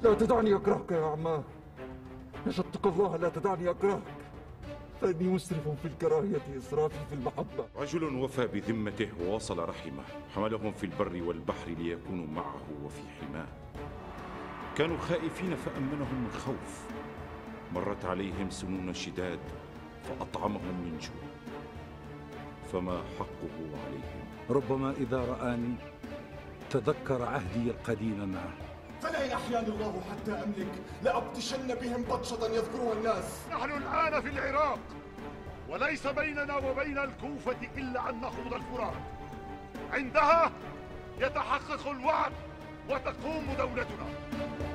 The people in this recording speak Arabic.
لا تدعني أكرهك يا عماه، نشدتك الله لا تدعني أكرهك، فإني مسرف في الكراهية إسرافي في المحبة. رجل وفى بذمته وواصل رحمه، حملهم في البر والبحر ليكونوا معه وفي حماه. كانوا خائفين فأمنهم من خوف، مرت عليهم سنون شداد فأطعمهم من جوع، فما حقه عليهم؟ ربما إذا رآني تذكر عهدي القديم معه. فلئن أحياني الله حتى أملك لأبطشن بهم بطشة يذكرها الناس. نحن الآن في العراق، وليس بيننا وبين الكوفة إلا أن نخوض الفرات، عندها يتحقق الوعد وتقوم دولتنا.